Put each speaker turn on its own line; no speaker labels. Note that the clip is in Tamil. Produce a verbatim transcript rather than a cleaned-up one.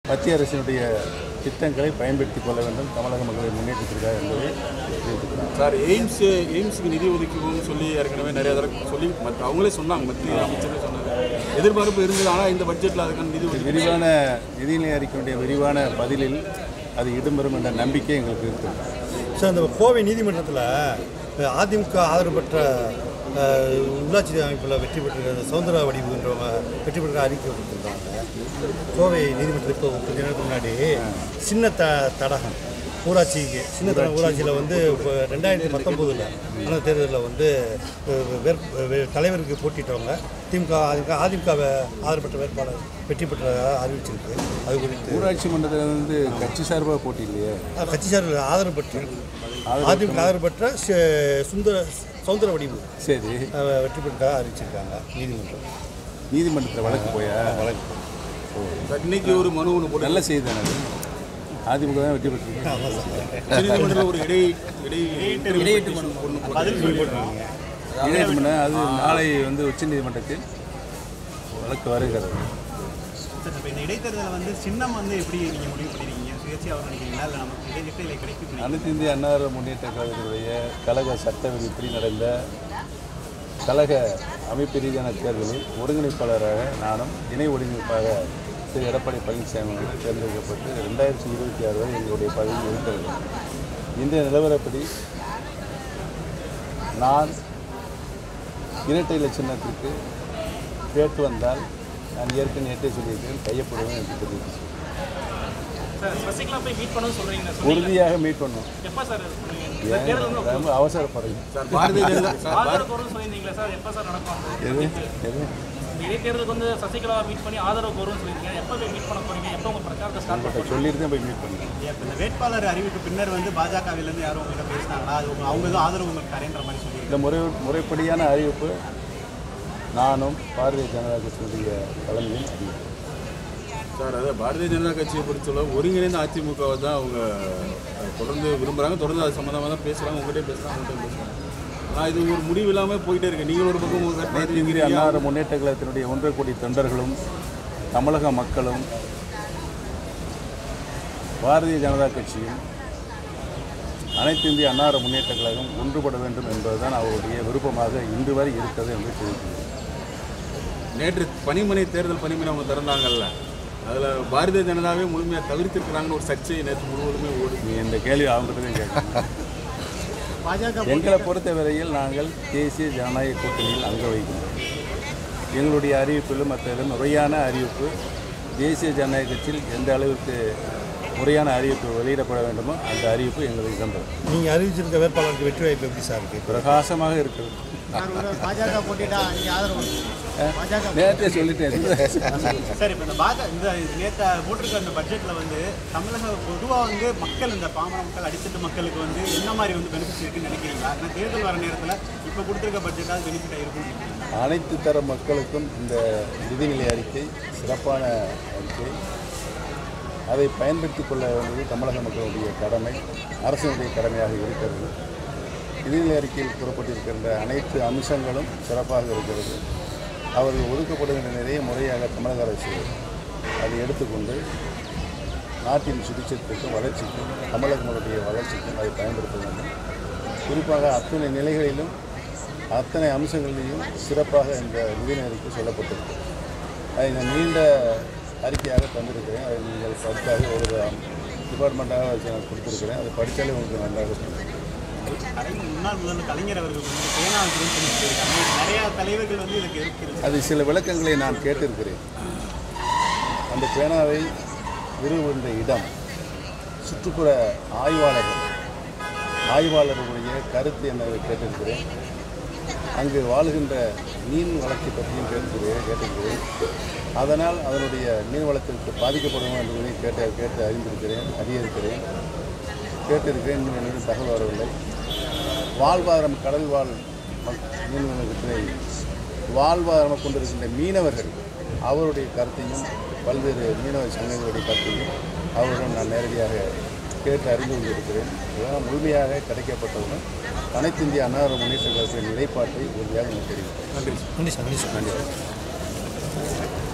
மத்திய அரசினுடைய திட்டங்களை பயன்படுத்திக் கொள்ள வேண்டும் தமிழக மக்களை முன்னேற்றத்திற்காக என்பதை தெரிவித்துக்கிறார்.
சார் எய்ம்ஸ் எய்ம்ஸுக்கு நிதி ஒதுக்குவோம்னு சொல்லி ஏற்கனவே நிறைய தடவை சொல்லி மற்ற அவங்களே சொன்னாங்க, மத்திய அமைச்சரே சொன்னாங்க. எதிர்பார்ப்பு இருந்தது, ஆனால் இந்த பட்ஜெட்டில் அதுக்கான நிதி
விரிவான நிதிநிலை அறிக்கையுடைய விரிவான பதிலில் அது இடம்பெறும் என்ற நம்பிக்கை எங்களுக்கு இருக்குது.
சார், இந்த கோவை நீதிமன்றத்தில் அதிமுக ஆதரவு பெற்ற உள்ளாட்சி அமைப்பில் வெற்றி பெற்ற சவுந்தர வடிவுன்றவங்க வெற்றி பெற்ற அறிக்கை கொடுத்துருக்காங்க. கோவை நீதிமன்றத்தில் இப்போ கொஞ்ச நேரத்துக்கு முன்னாடி சின்ன த தடகம் ஊராட்சிக்கு சின்ன தடகம் ஊராட்சியில் வந்து இப்போ ரெண்டாயிரத்தி பத்தொம்போதில் அந்த தேர்தலில் வந்து தலைவருக்கு போட்டிட்டவங்க திமுக அதிமுக அதிமுக ஆதரவு பெற்ற வேட்பாளர் வெற்றி பெற்றதாக அறிவிச்சிருக்கு. அது குறித்து
ஊராட்சி மன்றத்தில் வந்து கட்சி சார்பாக போட்டி இல்லையே,
கட்சி சார்பில் ஆதரவு பெற்ற அதிமுக ஆதரவு பெற்ற சுந்தர சவுந்தர வடிவு
சரி
வெற்றி பெற்றதாக அறிவிச்சிருக்காங்க நீதிமன்றம்.
நீதிமன்றத்தில் வழக்கு போயா?
வழக்கு
இன்னைக்கு ஒரு மனு ஒன்று போட்டு
நல்ல செய்தி தானே, அதிமுக தான் வெற்றி பெற்றிருக்கு.
நீதிமன்றத்தில் ஒரு இடை இடையீட்டு மனு
இடையீட்டு மனு அது நாளை வந்து உச்ச நீதிமன்றத்தில் வழக்கு வருகிறது.
இப்போ இந்த இடைத்தேர்தலில் வந்து சின்னம் வந்து எப்படி நீங்கள் முடிவு பண்ணிருக்கீங்க? சுயேட்சையாக நினைக்கிறீங்களா இல்லை நமக்கு இடைநிலை இல்லை கிடைக்கும்?
அனைத்து இந்திய அண்ணா முன்னேற்ற கழகத்தினுடைய கழக சட்ட விதிப்படி நடந்த கழக அமைப்பு ரீதியான தேர்தலில் ஒருங்கிணைப்பாளராக நானும் இணை ஒருங்கிணைப்பாக திரு எடப்பாடி பழனிசாமி அவர்கள் தேர்ந்தெடுக்கப்பட்டு ரெண்டாயிரத்தி இருபத்தி ஆறு வரை எங்களுடைய பதவி இருக்கிறது. இன்றைய நிலவரப்படி நான் இரட்டை இலை சின்னத்திற்கு கேட்டு வந்தால் நான் ஏற்கனவே நேற்றே சொல்லியிருக்கிறேன், கையப்படுவேன் என்று தெரிவித்தேன். உறுதியாக மீட் பண்ணும். அவசரப்படுறீங்க. சொல்லிட்டு போய் மீட் பண்ணுங்க.
வேட்பாளர் அறிவிப்பு பின்னர் வந்து பாஜகவிலிருந்து யாரும் உங்கள்கிட்ட பேசினாங்களா? அவங்க ஆதரவு உங்களுக்கு தரேன்ற மாதிரி சொல்லி
இந்த முறை முறைப்படியான அறிவிப்பு நானும் பாரதிய ஜனதா கட்சியினுடைய தலைமையில் அறிவிப்பேன்.
சார், அதாவது பாரதிய ஜனதா கட்சியை பொறுத்தவரை ஒருங்கிணைந்த அதிமுகவை தான் அவங்க தொடர்ந்து விரும்புகிறாங்க, தொடர்ந்து அது சம்மந்தமாக தான் பேசுகிறாங்க, உங்கள்கிட்ட பேசுகிறாங்க, அவங்கள்ட்ட பேசுகிறாங்க. ஆனால் இது ஒரு முடிவு இல்லாமல் போயிட்டே இருக்கு. நீங்கள் ஒரு பக்கம்
அனைத்து இந்திய அண்ணா முன்னேற்ற கழகத்தினுடைய ஒன்றரை கோடி தொண்டர்களும் தமிழக மக்களும் பாரதிய ஜனதா கட்சியும் அனைத்து இந்திய அண்ணா முன்னேற்ற கழகம் ஒன்றுபட வேண்டும் என்பதுதான் அவருடைய விருப்பமாக இன்று வரை இருக்கிறது என்று தெரிவிக்கிறது.
நேற்று பணிமனை தேர்தல் பணிமனை அவங்க திறந்தாங்கல்ல, அதில் பாரதிய ஜனதாவே முழுமையாக தவிர்த்திருக்கிறாங்கன்னு ஒரு சர்ச்சை நேற்று முழுவதுமே ஓடுது.
இந்த கேள்வி அவங்ககிட்ட கேட்கணும். எங்களை பொறுத்தவரையில் நாங்கள் தேசிய ஜனநாயக கூட்டணியில் அங்க வைக்கிறோம். எங்களுடைய அறிவிப்பிலும் மற்ற முறையான அறிவிப்பு தேசிய ஜனநாயக கட்சியில் எந்த அளவுக்கு முறையான அறிவிப்பு வெளியிடப்பட வேண்டுமோ அந்த அறிவிப்பு எங்களுக்கு சென்றது.
நீங்கள் அறிவிச்சிருக்க வேட்பாளருக்கு வெற்றி வாய்ப்பு எப்படி சார் இருக்குது?
பிரகாசமாக இருக்கிறது.
பாஜக போட்டிட்டா நீங்கள் ஆதரவு
நேற்றே சொல்லிட்டேன்
சார். இப்போ இந்த பாஜக இந்த நேற்று போட்டிருக்க அந்த பட்ஜெட்டில் வந்து தமிழக பொதுவாக வந்து மக்கள் இந்த பாமர மக்கள் அடித்தட்டு மக்களுக்கு வந்து என்ன மாதிரி வந்து பெனிஃபிட்ஸ் இருக்குன்னு நினைக்கிறீங்களா? ஏன்னா தேர்தல் வர நேரத்தில் இப்போ கொடுத்துருக்க பட்ஜெட்டாக பெனிஃபிட்டாக இருக்குன்னு
அனைத்து தர மக்களுக்கும் இந்த நிதிநிலை அறிக்கை சிறப்பான அறிக்கை. அதை பயன்படுத்தி கொள்ள வேண்டியது தமிழக மக்களுடைய கடமை, அரசினுடைய கடமையாக இருக்கிறது. நிதிநிலை அறிக்கையில் கூறப்பட்டிருக்கின்ற அனைத்து அம்சங்களும் சிறப்பாக இருக்கிறது. அவர்கள் ஒதுக்கப்படுகின்ற நிறைய முறையாக தமிழக அரசு அதை எடுத்துக்கொண்டு நாட்டின் சுபிட்சத்திற்கும் வளர்ச்சிக்கும் தமிழகங்களுடைய வளர்ச்சிக்கும் அதை பயன்படுத்த வேண்டும். குறிப்பாக அத்தனை நிலைகளிலும் அத்தனை அம்சங்களிலையும் சிறப்பாக இந்த நிதிநிலை அறிக்கை சொல்லப்பட்டிருக்கிறது. அதை நான் நீண்ட அறிக்கையாக தந்திருக்கிறேன். அதை நீங்கள் படித்தாக ஒரு டிபார்ட்மெண்ட்டாக நான் கொடுத்துருக்கிறேன். அதை படித்தாலே உங்களுக்கு நன்றாக சொல்லுங்கள்.
முன்னாள் முதல்வர் கலைஞர் அவர்கள் நிறைய தலைவர்கள் வந்து இதுக்கு இருக்கிறது.
அது சில விளக்கங்களை நான் கேட்டிருக்கிறேன். அந்த பேனாவை விரும்புகின்ற இடம் சுற்றுப்புற ஆய்வாளர்கள் ஆய்வாளர்களுடைய கருத்து என்ன கேட்டிருக்கிறேன். அங்கு வாழுகின்ற மீன் வளர்ச்சி பற்றியும் கேட்டிருக்கிறேன் கேட்டிருக்கிறேன் அதனால் அதனுடைய மீன் வளத்திற்கு பாதிக்கப்படுமோ என்பதையும் கேட்ட கேட்டு அறிந்திருக்கிறேன் அறியிருக்கிறேன் கேட்டிருக்கிறேன். இன்னும் என்னுடைய தகவல் வரவில்லை. வாழ்வாதாரம் கடல் வாழ் மீனவர்களை வாழ்வாதாரம் கொண்டிருக்கின்ற மீனவர்கள் அவருடைய கருத்தையும் பல்வேறு மீனவ சங்கங்களுடைய கருத்தையும் அவருடன் நான் நேரடியாக கேட்டு அறிந்து கொண்டிருக்கிறேன். இதெல்லாம் முழுமையாக கிடைக்கப்பட்டவுடன் அனைத்து இந்திய அண்ணா முன்னேற்ற கழகத்தின் நிலைப்பாட்டை உறுதியாக நான் தெரிவிக்கிறேன்.
நன்றி நன்றி சார் நன்றி சார்
நன்றி.